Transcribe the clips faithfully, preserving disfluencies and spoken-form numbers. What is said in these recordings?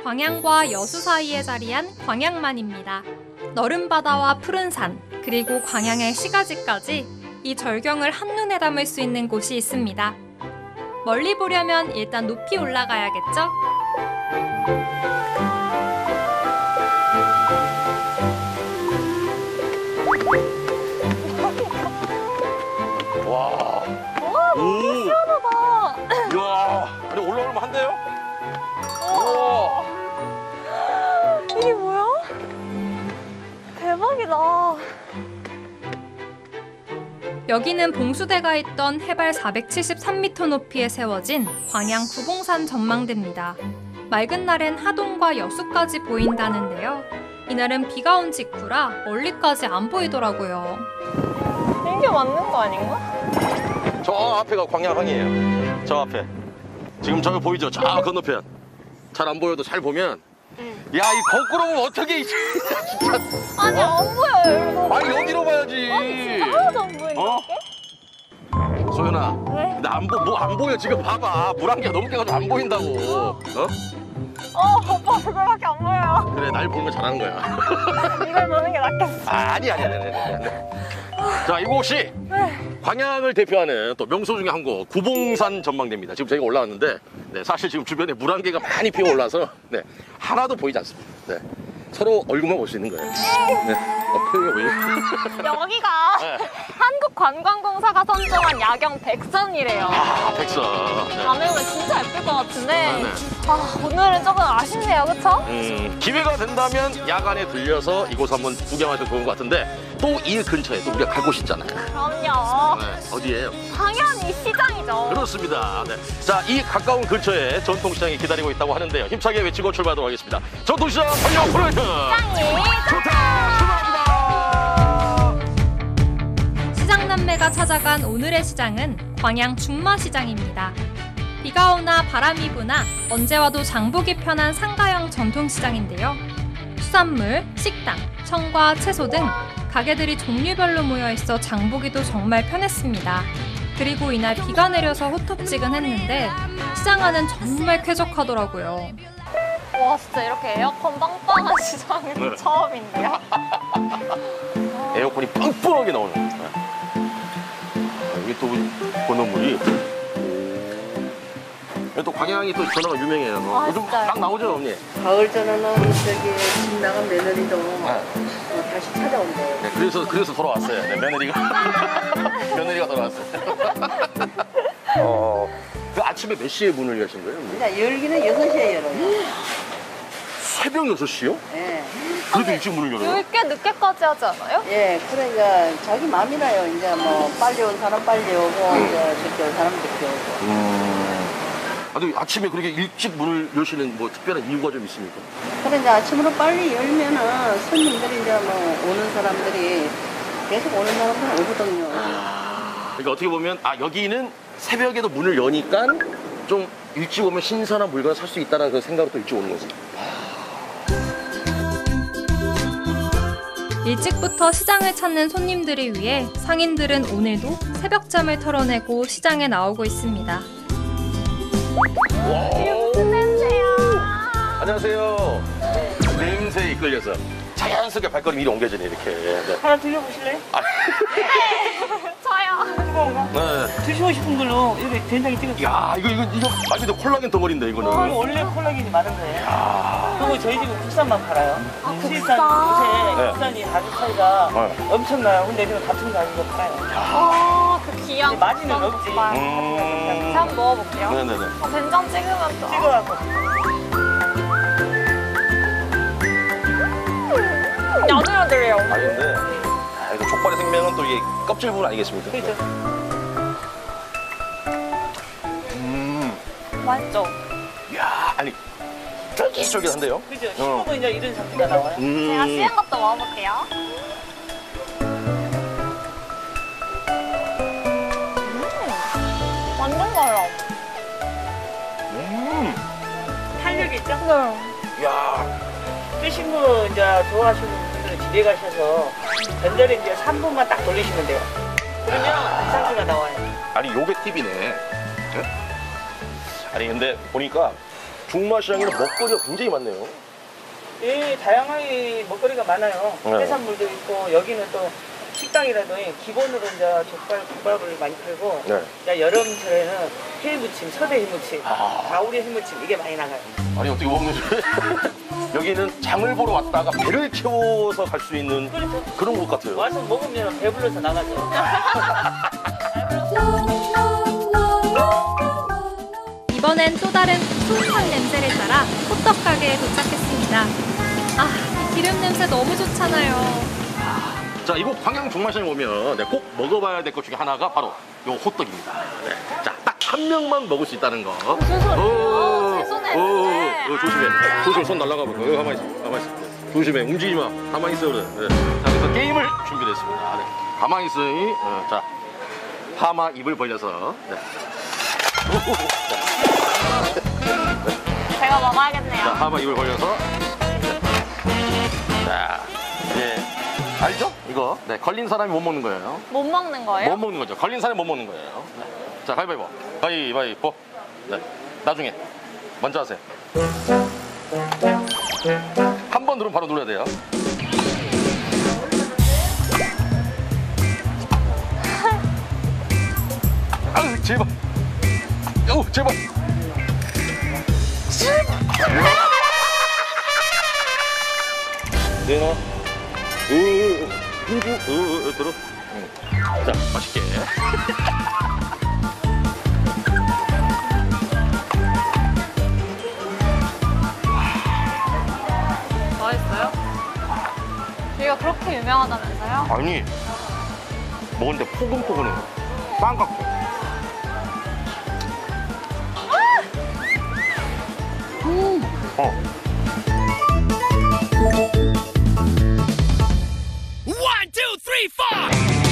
광양과 여수 사이에 자리한 광양만입니다. 너른 바다와 푸른 산, 그리고 광양의 시가지까지 이 절경을 한눈에 담을 수 있는 곳이 있습니다. 멀리 보려면 일단 높이 올라가야겠죠? 와. 와, 너무 시원하다. 이야, 아니 올라오면 한대요? 와. 이게 뭐야? 대박이다. 여기는 봉수대가 있던 해발 사백칠십삼 미터 높이에 세워진 광양 구봉산 전망대입니다. 맑은 날엔 하동과 여수까지 보인다는데요. 이날은 비가 온 직후라 멀리까지 안 보이더라고요. 이게 맞는 거 아닌가? 저 앞에가 광양항이에요. 저 앞에. 지금 저기 보이죠? 저 건너편. 잘 안 보여도 잘 보면. 응. 야, 이 거꾸로 보면 어떻게 진짜. 아니, 안 보여요, 이거. 아니, 여기로 봐야지. 아니, 진짜 하나도 안 보이는데? 어? 소연아. 왜? 근데 안 보, 뭐 안 보여. 지금 봐봐. 물 한 개가 너무 깨가지고 안 보인다고. 어? 어, 오빠 그거밖에 안 보여. 그래, 날 보면 잘하는 거야. 이걸 보는 게 낫겠어. 아, 아니, 아니, 아니, 아니, 아니, 아니. 자, 이곳이 광양을 대표하는 또 명소 중에 한 곳, 구봉산 전망대입니다. 지금 저희가 올라왔는데, 네, 사실 지금 주변에 물 한 개가 많이 피어 올라서, 네, 하나도 보이지 않습니다. 네, 서로 얼굴만 볼 수 있는 거예요. 네, 어, 표정이 보이죠? 여기가 네. 한국관광공사가 선정한 야경 백선이래요. 아, 백선. 네. 밤에 오면 진짜 예쁠 것 같은데 네, 네. 아, 오늘은 조금 아쉽네요, 그쵸? 음, 기회가 된다면 야간에 들려서 이곳 한번 구경하도 좋은 것 같은데, 또 이 근처에 또 우리가 갈 곳이 있잖아요. 그럼요. 네, 어디예요? 당연히 시장이죠. 그렇습니다. 네. 자, 이 가까운 근처에 전통시장이 기다리고 있다고 하는데요. 힘차게 외치고 출발하도록 하겠습니다. 전통시장 활력 프로젝트! 시장이 좋다! 출발합니다! 시장남매가 찾아간 오늘의 시장은 광양 중마시장입니다. 비가 오나 바람이 부나 언제 와도 장보기 편한 상가형 전통시장인데요. 수산물, 식당, 청과 채소 등 가게들이 종류별로 모여있어 장보기도 정말 편했습니다. 그리고 이날 비가 내려서 호텁지근했는데 시장 안은 정말 쾌적하더라고요. 와, 진짜 이렇게 에어컨 빵빵한 시장은 네. 처음인데요. 에어컨이 빵빵하게 나오는 거예요. 아, 이게 또 건어물이. 또 광양이 또 전어가 유명해요. 뭐. 아, 요즘 진짜요? 딱 나오죠, 언니? 가을 전에는 저기 집 나간 며느리도 네. 어, 다시 찾아온대요. 네, 그래서 그래서 돌아왔어요. 네, 며느리가 며느리가 돌아왔어요. 어, 그 아침에 몇 시에 문을 여신 거예요? 언니? 그러니까 열기는 여섯 시에 열어요. 새벽 여섯 시요? 예. 그래도 일찍 문을 열어요? 여기 꽤 늦게까지 하지 않아요? 예, 그러니까 자기 마음이라요. 이제 뭐 빨리 온 사람 빨리 오고, 이제 늦게 온 사람 늦게 오고. 음. 아, 근데 아침에 그렇게 일찍 문을 여시는 뭐 특별한 이유가 좀 있습니까? 그러니까 아침으로 빨리 열면은 손님들이 이제 뭐 오는 사람들이 계속 오는 사람들은 오거든요. 그러니까 어떻게 보면 아 여기는 새벽에도 문을 여니까 좀 일찍 오면 신선한 물건을 살 수 있다는 그 생각으로 또 일찍 오는 거지. 일찍부터 시장을 찾는 손님들을 위해 상인들은 오늘도 새벽잠을 털어내고 시장에 나오고 있습니다. 이게 무슨 냄새야? 안녕하세요. 냄새에 이끌려서 자연스럽게 발걸음이 이리 옮겨지네 이렇게. 네. 하나 드셔보실래요? 아, 저요. 뜨거운가? 네. 드시고 싶은 걸로 이렇게 된장에 찍어서. 야 이거 이거 이거 말 그대로 콜라겐 덩어리인데 이거 이거는. 원래 콜라겐이 많은 거예요. 야. 그리고 저희 집은 국산만 팔아요. 아, 수입산 국산? 요새 네. 국산이 가격 차이가 네. 엄청나요. 근데 이거 같은 가격으로 팔아요. 아, 그 귀한 근데 마진은 국산 없지. 족발. 음. 제가 한번 먹어볼게요. 네네네. 아, 된장 찍으면 또. 찍어갖고. 야들야들해요. 아닌데. 아 이거 족발의 생명은 또 이게 껍질 부분 아니겠습니까? 그죠? 음. 맛있죠? 야 아니 쫄깃쫄깃한데요? 그죠? 어. 식으면 이제 이런 상태가 나와요. 음. 제가 씨은 것도 먹어볼게요. 음, 완전 달라. 음. 탄력이 있죠? 네. 야. 뜨신 거 이제 좋아하시는 분들은 집에 가셔서 전자레 이제 삼 분만 딱 돌리시면 돼요. 그러면 그 상태가 나와요. 아니 요게 팁이네. 네? 아니 근데 보니까 중마시장에는 먹거리가 굉장히 많네요. 예, 다양하게 먹거리가 많아요. 네. 해산물도 있고 여기는 또 식당이라도 기본으로 이제 족발, 국밥을 많이 팔고 네. 이제 여름철에는 회무침, 서대 회무침, 아. 가오리 회무침 이게 많이 나가요. 아니 어떻게 먹는지. 여기는 장을 보러 왔다가 배를 채워서 갈 수 있는 그렇죠. 그런 곳 같아요. 와서 먹으면 배불러서 나가죠. 이번엔 또 다른 푸석한 냄새를 따라 호떡 가게에 도착했습니다. 아, 이 기름 냄새 너무 좋잖아요. 자, 이곳 광양 중마시장에 오면 네, 꼭 먹어봐야 될 것 중에 하나가 바로 요 호떡입니다. 네. 자, 딱 한 명만 먹을 수 있다는 거. 무슨 소리예요? 어, 제 손에 어, 어, 있는데. 어, 조심해. 조심해. 손 날아가 볼까? 여기 가만히 있어. 가만히 있어. 조심해. 움직이지 마. 가만히 있어. 그래. 네. 자, 그래서 게임을 준비했습니다. 네. 가만히 있으니, 어, 자, 파마 입을 벌려서. 네. 제가 먹어야겠네요. 자, 파마 입을 벌려서. 네. 자, 네. 알죠? 이거. 네, 걸린 사람이 못 먹는 거예요. 못 먹는 거예요? 못 먹는 거죠. 걸린 사람이 못 먹는 거예요. 네. 자, 가위바위보. 가위바위보. 네. 나중에. 먼저 하세요. 한 번 누르면 바로 눌러야 돼요. 아유, 제발. 어, 제발. 내놔. 으, hin주, 으, 으, 들어. 응. 자, 맛있게. 맛있어요? 여기가 그렇게 유명하다면서요? 아니, 먹는데 포근포근해. 빵 같고. 음. 어. One, two, three, four.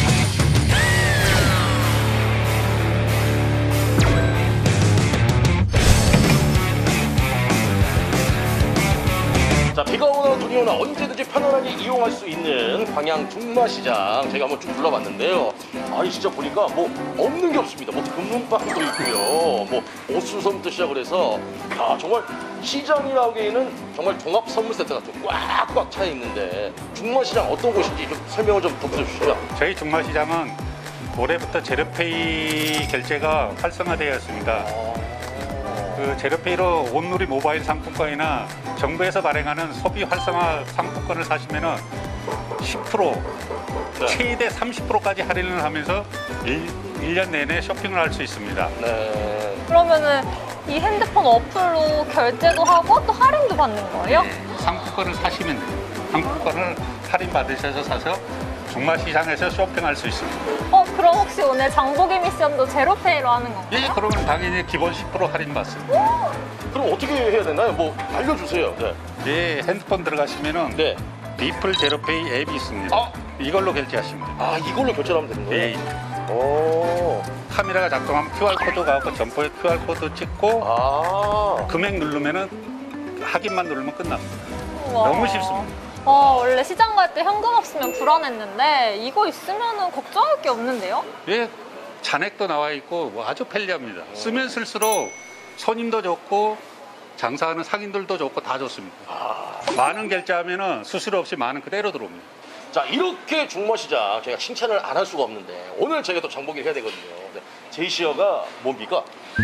자, 비가 오나 눈이 오나 언제든지 편안하게 이용할 수 있는 광양 중마시장 제가 한번 쭉 둘러봤는데요. 아니 진짜 보니까 뭐 없는 게 없습니다. 뭐 금문빵도 있고요. 뭐 옷수선부터 시작을 해서 야 정말 시장이라기에는 정말 종합 선물 세트 같은 꽉꽉 차 있는데 중마시장 어떤 곳인지 좀 설명을 좀 덧붙여주시죠. 저희 중마시장은 올해부터 제로페이 결제가 활성화되었습니다. 그 제로페이로 온누리 모바일 상품권이나 정부에서 발행하는 소비 활성화 상품권을 사시면은 십 퍼센트, 네. 최대 삼십 퍼센트까지 할인을 하면서 일 년 내내 쇼핑을 할 수 있습니다. 네. 그러면은 이 핸드폰 어플로 결제도 하고 또 할인도 받는 거예요? 네, 상품권을 사시면 돼요. 상품권을 할인 받으셔서 사서 중마시장에서 쇼핑할 수 있습니다. 어, 그럼 혹시 오늘 장보기 미션도 제로페이로 하는 건가요? 예, 그러면 당연히 기본 십 퍼센트 할인 받습니다. 그럼 어떻게 해야 되나요? 뭐 알려주세요. 네. 예, 핸드폰 들어가시면은 네. 리플 제로페이 앱이 있습니다. 아. 이걸로 결제하시면 돼요. 아 이걸로 결제를 하면 되는 거예요? 예, 오. 카메라가 작동하면 큐알코드 가고 점포에 큐알코드 찍고 아. 금액 누르면은 확인만 누르면 끝납니다. 우와. 너무 쉽습니다. 와, 원래 시장 갈 때 현금 없으면 불안했는데 이거 있으면 걱정할 게 없는데요? 예, 잔액도 나와 있고 뭐 아주 편리합니다. 쓰면 쓸수록 손님도 좋고 장사하는 상인들도 좋고 다 좋습니다. 많은 결제하면은 수수료 없이 많은 그대로 들어옵니다. 자 이렇게 중마시장 제가 칭찬을 안 할 수가 없는데 오늘 저희가 또 장보기를 해야 되거든요. 네. 제시어가 뭡니까?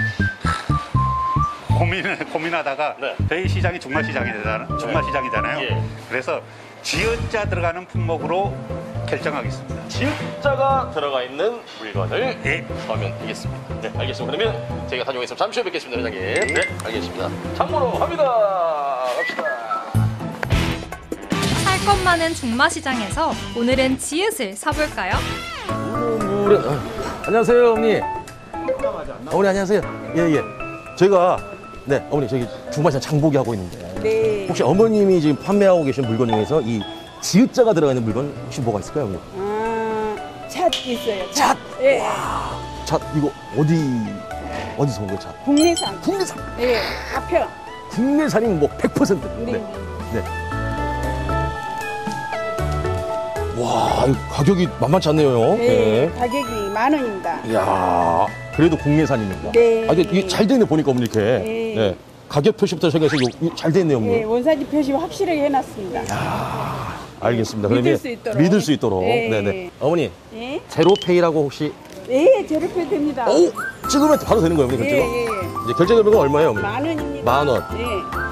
고민을 고민하다가 네. 저희 시장이 중마시장이잖아요. 중마시장이잖아요. 예. 그래서 지읒자 들어가는 품목으로 결정하겠습니다. 지읒자가 들어가 있는 물건을 예. 사면 되겠습니다. 네, 알겠습니다. 그러면 저희가 다녀오겠습니다. 잠시 후에 뵙겠습니다, 회장님. 네, 알겠습니다. 장보러 갑니다. 갑시다. 살 것 많은 중마시장에서 오늘은 지읒을 사볼까요? 물에 어, 안녕하세요 어머니. 어머니 안녕하세요. 예예. 저희가 네 어머니 저기 중마시장 장보기 하고 있는데 네. 혹시 어머님이 지금 판매하고 계신 물건 중에서 이 지읒자가 들어가 있는 물건 혹시 뭐가 있을까요 어머니? 아, 잣 있어요. 잣. 예. 자 이거 어디 어디서 온 거예요 자? 국내산. 국내산. 예. 가평. 국내산이 뭐 백 퍼센트. 네. 네. 와 이거 가격이 만만치 않네요. 네. 가격이 만 원입니다. 이야 그래도 국내산입니다. 네. 아 이게, 이게 잘 되네 보니까 어머니 이렇게. 네. 네. 가격 표시부터 저기서 잘 됐네요, 어머니. 예, 원산지 표시 확실하게 해놨습니다. 알겠습니다. 믿을 그러면 수 있도록. 믿을 수 있도록. 예. 네네. 어머니, 예, 제로페이라고 혹시 예, 제로페이 됩니다. 오 찍으면 바로 되는 거예요, 어머니 예, 결제가? 예, 이제 결제 금액은 얼마예요, 어머니? 만 원입니다. 만 원. 예.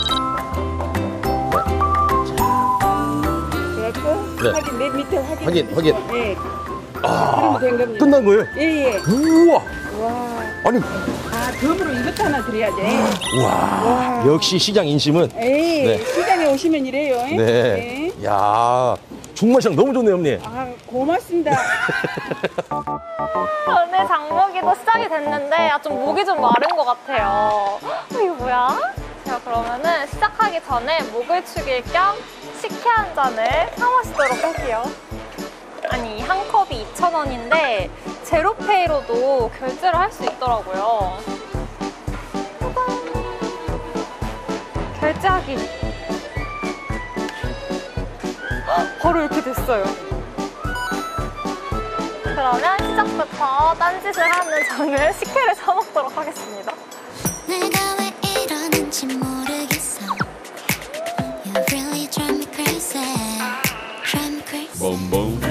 그래갖고 네. 확인, 맨 밑에 확인. 확인, 확인. 예. 아, 그러면 된 겁니다. 끝난 거예요? 예, 예. 우와. 와, 아니, 아, 덤으로 이것도 하나 드려야지. 우와. 와. 역시 시장 인심은. 에이, 네. 시장에 오시면 이래요. 예? 네. 예. 야, 중마시장 너무 좋네요, 어머니. 아, 고맙습니다. 오늘 장보기도 시작이 됐는데 아, 좀 목이 좀 마른 것 같아요. 헉, 이거 뭐야? 제가 그러면은 시작하기 전에 목을 축일 겸 식혜 한 잔을 사 마시도록 할게요. 아니 한 컵이 이천 원인데 제로페이로도 결제를 할 수 있더라고요. 짜잔. 결제하기. 헉, 바로 이렇게 됐어요. 그러면 시작부터 딴짓을 하는 저는 식혜를 사 먹도록 하겠습니다. 내가 왜 이러는지 모르겠어. You really drive me crazy. Drive me crazy.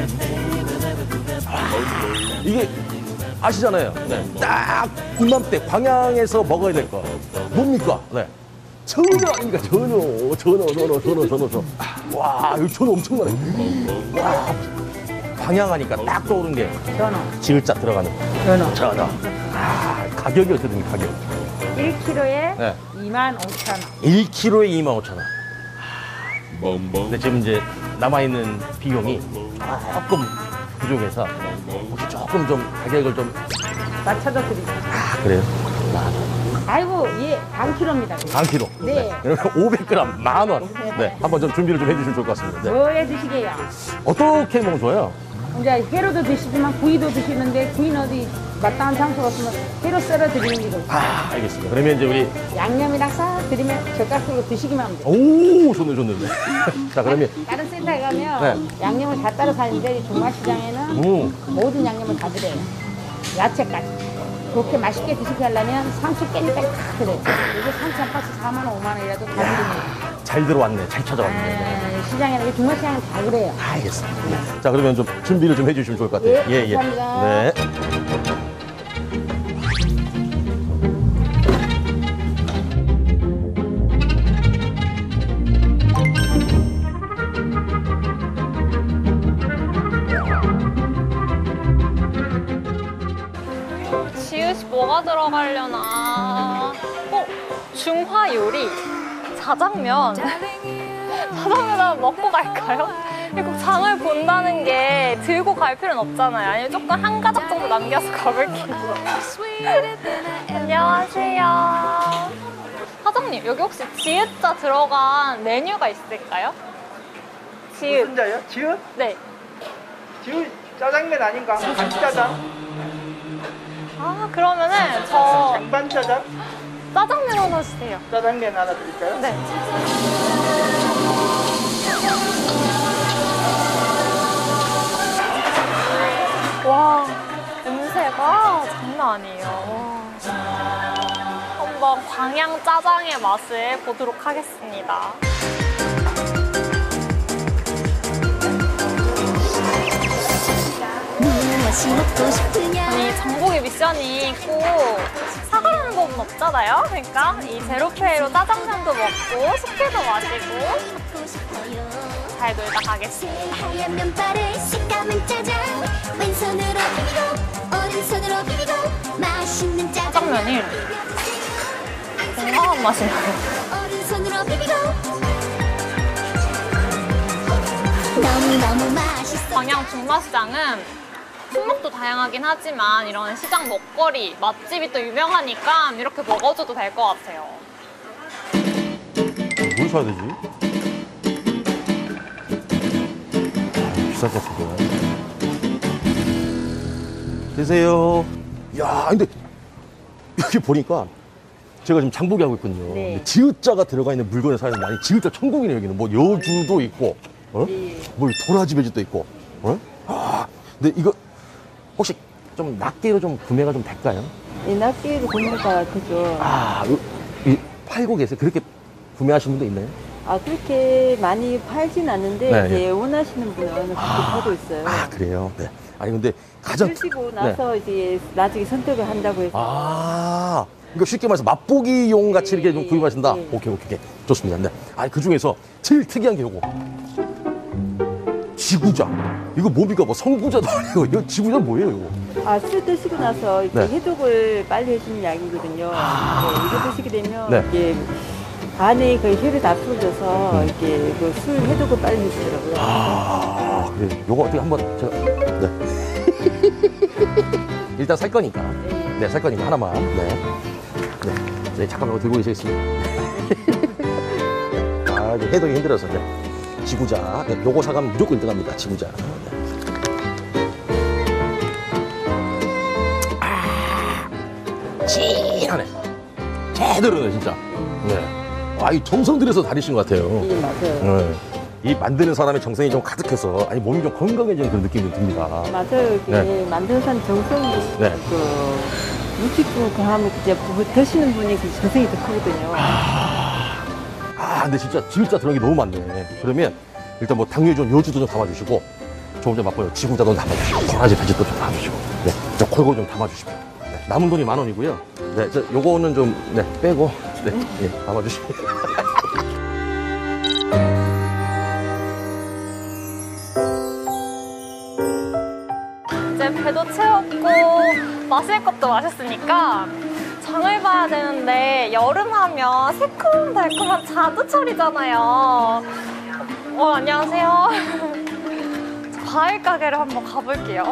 이게 아시잖아요. 네. 딱 이맘때 광양에서 먹어야 될 거. 뭡니까? 네. 전어 아닙니까? 전어, 전어, 전어, 전어, 전어, 전어. 와, 여기 전어 엄청 많아요. 와, 광양하니까 딱 떠오른 게 전어. 지을자 들어가는 전어. 전어. 아, 가격이 어떻게 됩니까? 가격? 일 킬로에 네. 이만 오천 원. 일 킬로에 이만 오천 원. 근데 지금 이제 남아있는 비용이 조금 부족해서 혹시 조금 좀 가격을 좀. 맞춰서 드릴게요. 아, 그래요? 아이고, 예, 반 킬로입니다. 반 킬로. 네. 그러면 오백 그램 만 원. 네. 한번 좀 준비를 좀 해주시면 좋을 것 같습니다. 네. 뭐해 드시게요? 어떻게 먹으면 좋아요? 이제 회로도 드시지만 구이도 드시는데 구이는 어디 마땅한 장소가 없으면 회로 썰어 드리는 게 좋고 아, 알겠습니다. 그러면 이제 우리. 양념이랑 싹 드리면 젓가락으로 드시기만 하면 돼요. 오, 좋네, 좋네. 자, 그러면. 다른 센터에 가면 네. 양념을 다 따로 파는데 이 중화시장에는 음. 모든 양념을 다 드려요. 야채까지. 그렇게 맛있게 드시게 하려면 상추 깻잎까지 다 드려요. 이게 상추 한 박스 사만 원, 오만 원이라도 다 드립니다. 잘 들어왔네. 잘 찾아왔네. 네. 아, 시장에는 중화시장은 다 그래요. 알겠습니다. 네. 자, 그러면 좀 준비를 좀 해주시면 좋을 것 같아요. 예, 감사합니다. 네. 지읒이 뭐가 들어가려나? 어? 중화 요리 자장면. 자장면 한번 먹고 갈까요? 꼭 장을 본다는 게 들고 갈 필요는 없잖아요. 아니면 조금 한 가닥 정도 남겨서 가볼게요. 안녕하세요. 사장님, 여기 혹시 지읒자 들어간 메뉴가 있을까요? 지읒. 무슨 자요? 지읒? 네. 지읒 짜장면 아닌가? 간짜장? 아, 그러면은 저 장반짜장? 짜장면 하나 주세요. 짜장면 하나 드릴까요? 네. 와, 냄새가 장난 아니에요. 와. 한번 광양 짜장의 맛을 보도록 하겠습니다. 아니, 장보기 미션이 꼭 사과라는 법은 없잖아요. 그러니까 이 제로페이로 짜장면도 먹고 식혜도 마시고 잘 놀다 가겠습니다. 하얀 면발을 식감은 짜장 왼손으로 비비고 오른손으로 비비고 맛있는 짜장면이 건강한 맛이 나요. 오른손으로 비비고 너무너무 맛있어. 광양 중마시장은 품목도 다양하긴 하지만 이런 시장 먹거리, 맛집이 또 유명하니까 이렇게 먹어줘도 될 것 같아요. 뭘 사야 되지? 비쌀 것 같은데. 계세요. 야, 근데 여기 보니까 제가 지금 장보기 하고 있거든요. 네. 근데 지읒자가 들어가 있는 물건을 사야 되는데, 아니, 지읒자 천국이네, 여기는. 뭐 여주도 있고, 어? 네. 뭐 도라지 배지도 있고, 어? 아, 근데 이거 혹시 좀 낱개로 좀 구매가 좀 될까요? 이 낱개로 구매가 그죠. 아, 이, 이 팔고 계세요? 그렇게 구매하시는 분도 있나요? 아, 그렇게 많이 팔진 않는데, 네, 이제 원하시는 분은 그렇게 하고 있어요. 아, 그래요? 네. 아니, 근데 가장. 쓰시고 나서 이제 나중에 선택을 한다고 해서. 아, 그러니까 쉽게 말해서 맛보기용 같이 이렇게 좀 구입하신다? 네. 오케이, 오케이, 오케이. 좋습니다. 네. 아니, 그 중에서 제일 특이한 게 요거. 지구자. 이거 뭡니까? 뭐 성구자도 아니고. 이거 지구자 뭐예요, 이거? 아, 술 드시고 나서 이렇게 네. 해독을 빨리 해주는 약이거든요. 네, 이거 드시게 되면 네. 이게 안에 그 혈이 다 풀어져서 이게 그 술 해독을 빨리 해주더라고요. 아, 그래. 요거 어떻게 한번 제가. 네. 일단 살 거니까. 네, 살 거니까 하나만. 네. 네. 네, 잠깐만 이거 들고 계시겠습니다. 아, 이제 해독이 힘들어서. 네. 지구자. 네, 요거 사가면 무조건 일 등 합니다. 지구자. 네. 아, 진하네. 제대로네, 진짜. 네. 아, 이 정성 들여서 다니신 것 같아요. 예, 맞아요. 네. 이 만드는 사람의 정성이 좀 가득해서, 아니, 몸이 좀 건강해지는 그런 느낌이 듭니다. 맞아요. 이게 네. 만드는 사람 정성이 네. 그 육식도 그 하면 이제 드시는 분이 그 정성이 더 크거든요. 아, 근데 진짜 진짜 들어간 게 너무 많네. 그러면 일단 뭐 당뇨 좀 요주도 좀 담아주시고, 조금 전 맛보여 지구자도 담아주시고, 도라지 배지도 좀 담아주시고, 네, 저 골고 좀 담아주시고. 네, 남은 돈이 만 원이고요. 네, 저 요거는 좀 네, 빼고, 네, 예, 담아주시고. 이제 배도 채웠고 마실 것도 마셨으니까 장을 봐야 되는데 여름 하면 새콤달콤한 자두철이잖아요. 어, 안녕하세요. 저 과일 가게를 한번 가볼게요.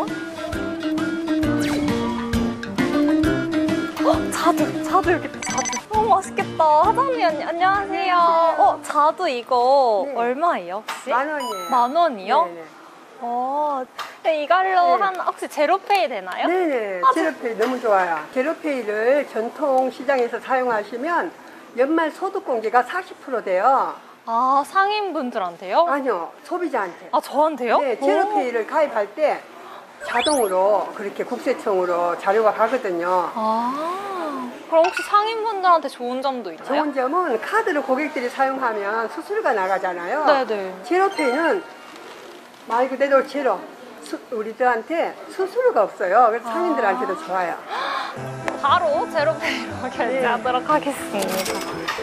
어, 자두, 자두 여기 있다, 자두. 너무 맛있겠다. 사장님 안녕- 안녕하세요. 어, 자두 이거 얼마예요 혹시? 만 원이에요. 만 원이요? 네네. 어, 이걸로 네. 한 혹시 제로페이 되나요? 네네. 아, 제로페이 너무 좋아요. 제로페이를 전통 시장에서 사용하시면 연말 소득 공제가 사십 퍼센트 돼요. 아, 상인분들한테요? 아니요, 소비자한테. 아, 저한테요? 네, 제로페이를 가입할 때 자동으로 그렇게 국세청으로 자료가 가거든요. 아, 그럼 혹시 상인분들한테 좋은 점도 있나요? 좋은 점은 카드를 고객들이 사용하면 수수료가 나가잖아요. 네네. 제로페이는 말 그대로 제로. 수, 우리들한테 수수료가 없어요. 그래서 상인들한테도 좋아요. 바로 제로페이로 결제하도록 하겠습니다.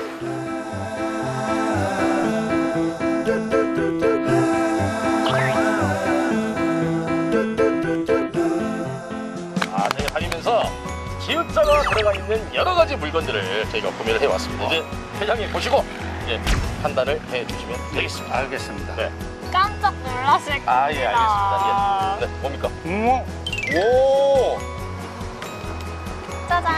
아, 저희가 다니면서 기획자가 들어가 있는 여러 가지 물건들을 저희가 구매를 해왔습니다. 이제 회장님 보시고 이제 판단을 해주시면 되겠습니다. 알겠습니다. 네. 깜짝 놀라실 겁니다. 아, 예, 알겠습니다. 예. 네, 뭡니까? 음, 오, 짜잔!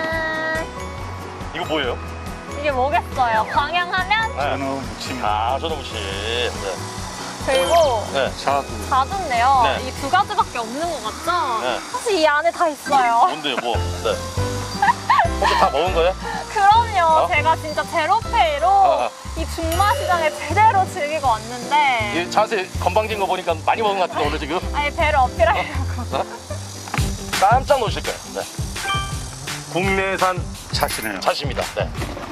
이거 뭐예요? 이게 뭐겠어요? 광양하면 전어 무침입니다. 아, 전어무침. 네. 그리고 네. 자두. 자두인데요. 네. 이 두 가지밖에 없는 것 같죠? 네. 사실 이 안에 다 있어요. 뭔데요, 뭐? 네. 혹시 다 먹은 거예요? 그럼요. 어? 제가 진짜 제로페이로 아, 아. 이 중마시장을 제대로 즐기고 왔는데 이 자세 건방진 거 보니까 많이 먹은 것 같은데, 오늘 지금? 아니 배를 어필하려고. 어? 깜짝 놀실 거예요. 네. 국내산 차시네요. 차십니다. 네.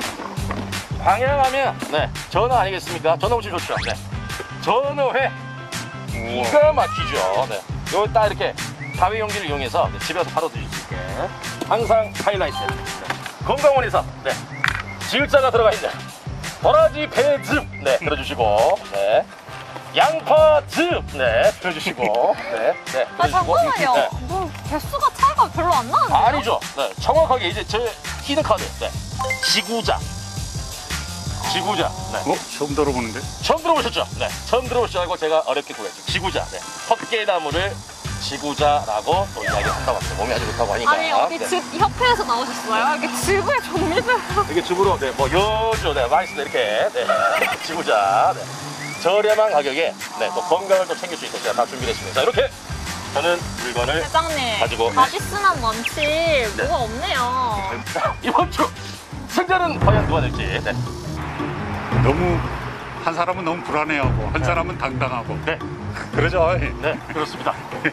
광양하면 네, 전어 아니겠습니까? 전어무침 좋죠. 네. 전어회 기가 막히죠. 네. 요 딱 이렇게 다회 용기를 이용해서 네, 집에서 바로 드실 수 있게 항상 하이라이트. 네. 건강원에서 네. 지을자가 들어가 있는 도라지 배즙 네 들어주시고 네. 양파즙 네 들어주시고 네. 네. 아 들어주시고. 잠깐만요. 네. 뭐 개수가 차이가 별로 안 나는데요? 아니죠. 네, 정확하게 이제 제 히든 카드. 네. 지구자. 지구자. 네. 어? 처음 들어보는데? 처음 들어보셨죠? 네. 처음 들어보시지 않고 제가 어렵게 구했죠. 지구자. 네. 헛개나무를 지구자라고 또 이야기를 한다고 합니다. 몸이 아주 좋다고 하니까. 아니 어디 네. 즙 협회에서 나오셨어요? 이렇게 즙의 종류별로. 이렇게 즙으로 네, 뭐 여주, 네, 마이스도 이렇게 네. 지구자. 네. 저렴한 가격에 네, 또 건강을 또 챙길 수 있도록 제가 다 준비했습니다. 자, 이렇게 저는 물건을 회장님, 가지고 바디스난 원칙 뭐가 없네요. 이번 주 승자는 과연 누가 될지. 네. 너무 한 사람은 너무 불안해하고 한 사람은 당당하고. 네. 그러죠. 네, 그렇습니다. 네.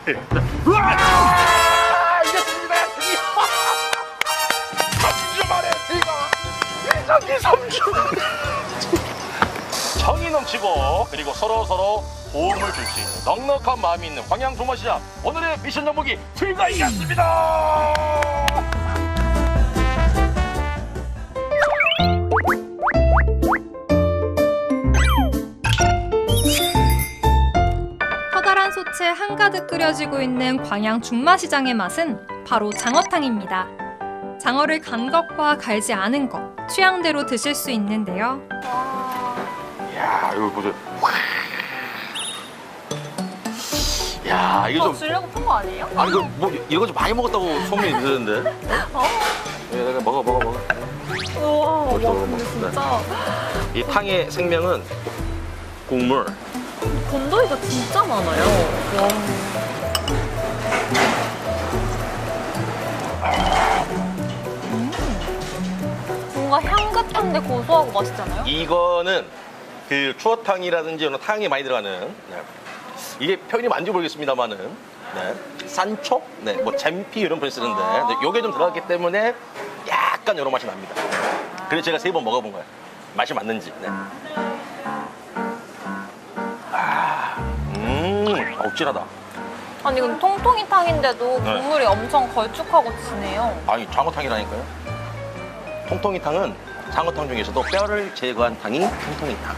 우와! 이겼습니다. 드디어! 한 주 만에 제가 회장님 일삼주. 정이 넘치고 그리고 서로 서로 도움을 줄 수 있는 넉넉한 마음이 있는 광양 종마시장. 오늘의 미션 정복이 불가이었습니다. 커다란 솥에 한가득 끓여지고 있는 광양 중마시장의 맛은 바로 장어탕입니다. 장어를 간 것과 갈지 않은 것, 취향대로 드실 수 있는데요. 이야, 이거 보세요. 야, 이거 저 좀. 주려고 푼 거 아니에요? 아니, 이거 뭐, 이거 좀 많이 먹었다고 소문이 드는데. 어? 예, 내가 먹어, 먹어, 먹어. 우와, 와, 먹어, 먹어, 근데 먹어. 진짜 이 탕의 생명은 국물. 건더기가 진짜 많아요. 와. 뭔가 향긋한데 고소하고 맛있잖아요? 이거는 그 추어탕이라든지 이런 탕이 많이 들어가는, 네. 이게 표현이 맞는지 모르겠습니다만은, 네. 산초, 네, 뭐 잼피 이런 표현 쓰는데, 아. 네, 요게 좀 들어갔기 때문에 약간 이런 맛이 납니다. 그래서 제가 세 번 먹어본 거예요. 맛이 맞는지. 네. 아, 음, 어우, 진하다. 아니 근데 통통이 탕인데도 네. 국물이 엄청 걸쭉하고 진해요. 아니, 장어탕이라니까요. 통통이탕은 장어탕 중에서도 뼈를 제거한 탕이 통통이탕.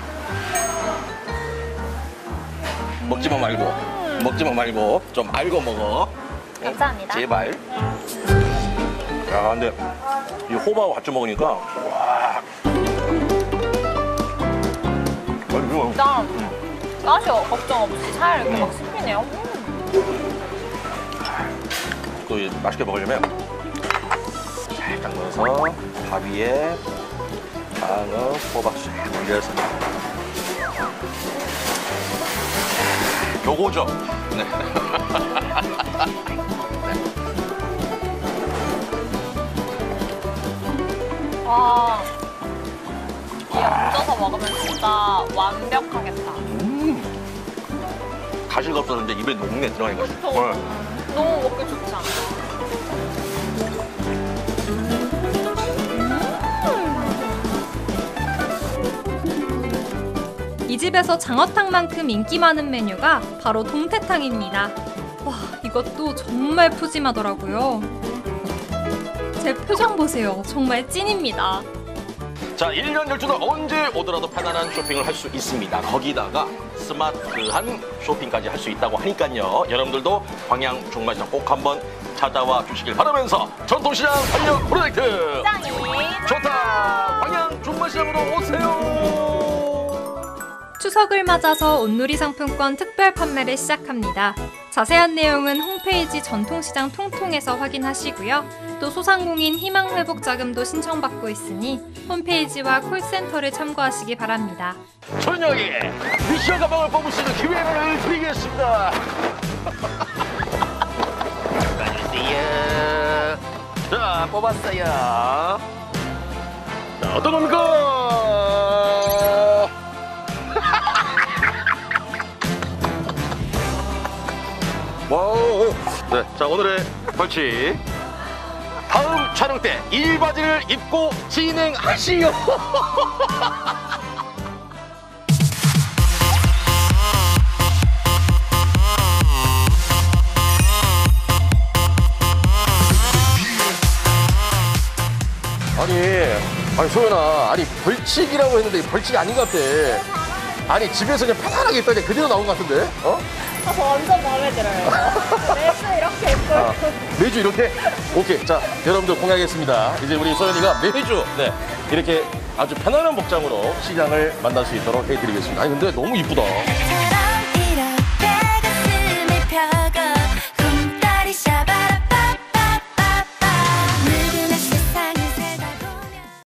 먹지마 말고, 음. 먹지마 말고 좀 알고 먹어. 감사합니다. 제발. 야, 근데 이 호박하고 같이 먹으니까 와. 아니, 이거 진짜 가시 걱정 없이 살 이렇게 막 씹히네요. 또 맛있게 먹으려면 살짝 넣어서 밥 위에 장어, 호박 싹 올려서 요거죠. 네. 와, 이 얹어서 먹으면 진짜 완벽하겠다. 가시가 없었는데 입에 녹네 들어가니까. 그쵸? 네. 너무 먹기 좋지 않아요? 이 집에서 장어탕만큼 인기 많은 메뉴가 바로 동태탕입니다. 와, 이것도 정말 푸짐하더라고요. 제 표정 보세요. 정말 찐입니다. 자, 일 년 열주도 언제 오더라도 편안한 쇼핑을 할 수 있습니다. 거기다가 스마트한 쇼핑까지 할 수 있다고 하니까요. 여러분들도 광양 중마시장 꼭 한번 찾아와 주시길 바라면서 전통시장 활력 프로젝트 짱이 좋다! 광양 중마시장으로 오세요! 추석을 맞아서 온누리 상품권 특별 판매를 시작합니다. 자세한 내용은 홈페이지 전통시장 통통에서 확인하시고요. 또 소상공인 희망회복자금도 신청받고 있으니 홈페이지와 콜센터를 참고하시기 바랍니다. 저녁에 미션 가방을 뽑을 수 있는 기회를 드리겠습니다. 뽑아주세요. 자, 뽑았어요. 자, 어떤 건가? 와우. 네, 자, 오늘의 벌칙. 다음 촬영 때 이 바지를 입고 진행하시오. 아니, 아니 소연아, 아니 벌칙이라고 했는데 벌칙이 아닌 것 같아. 아니 집에서 그냥 편안하게 있다 그냥 그대로 나온 것 같은데? 어? 저 완전 마음에 들어요. 매주 이렇게 입고 아, 매주 이렇게? 오케이. 자, 여러분들 공약했습니다. 이제 우리 소연이가 매주 네, 이렇게 아주 편안한 복장으로 시장을 만날 수 있도록 해드리겠습니다. 아니 근데 너무 이쁘다.